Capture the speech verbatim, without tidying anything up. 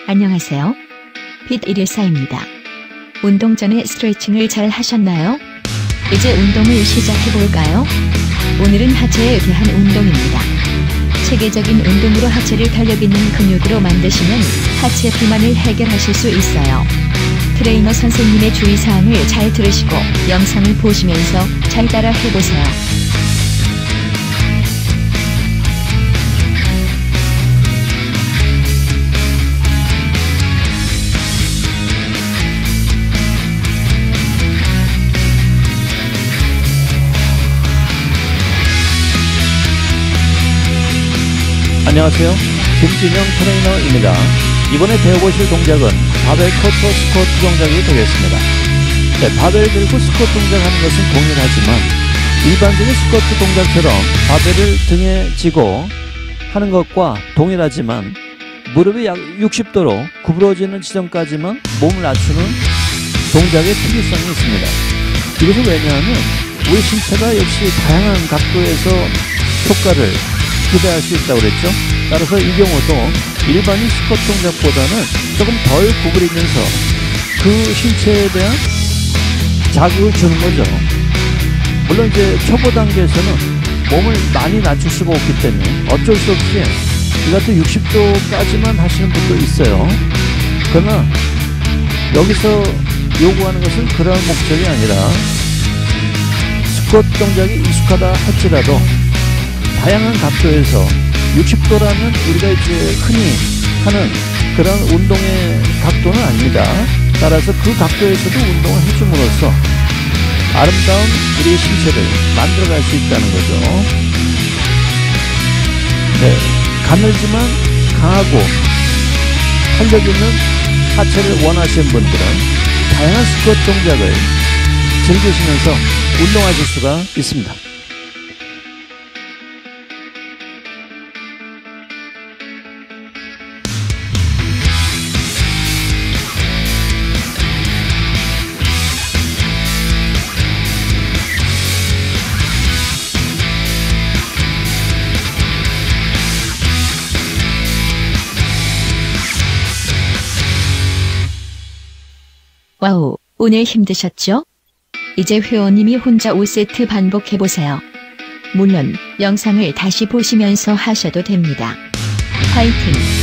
안녕하세요. 핏일일사입니다. 운동 전에 스트레칭을 잘 하셨나요? 이제 운동을 시작해볼까요? 오늘은 하체에 대한 운동입니다. 체계적인 운동으로 하체를 탄력 있는 근육으로 만드시면 하체 비만을 해결하실 수 있어요. 트레이너 선생님의 주의사항을 잘 들으시고 영상을 보시면서 잘 따라 해보세요. 안녕하세요. 김진영 트레이너입니다. 이번에 배워보실 동작은 바벨 쿼터 스쿼트 동작이 되겠습니다. 네, 바벨 들고 스쿼트 동작하는 것은 동일하지만 일반적인 스쿼트 동작처럼 바벨을 등에 쥐고 하는 것과 동일하지만 무릎이 약 육십 도로 구부러지는 지점까지만 몸을 낮추는 동작의 특이성이 있습니다. 이것은 왜냐하면 우리 신체가 역시 다양한 각도에서 효과를 기대할 수 있다고 그랬죠. 따라서 이 경우도 일반인 스쿼트 동작보다는 조금 덜 구부리면서 그 신체에 대한 자극을 주는 거죠. 물론 이제 초보 단계에서는 몸을 많이 낮출 수가 없기 때문에 어쩔 수 없이 이 같은 육십 도까지만 하시는 분도 있어요. 그러나 여기서 요구하는 것은 그런 목적이 아니라 스쿼트 동작이 익숙하다 할지라도 다양한 각도에서 육십 도라면 우리가 이제 흔히 하는 그런 운동의 각도는 아닙니다. 따라서 그 각도에서도 운동을 해줌으로써 아름다운 우리의 신체를 만들어갈 수 있다는 거죠. 네, 가늘지만 강하고 탄력 있는 하체를 원하시는 분들은 다양한 스쿼트 동작을 즐기시면서 운동하실 수가 있습니다. 와우, 오늘 힘드셨죠? 이제 회원님이 혼자 오 세트 반복해보세요. 물론 영상을 다시 보시면서 하셔도 됩니다. 화이팅!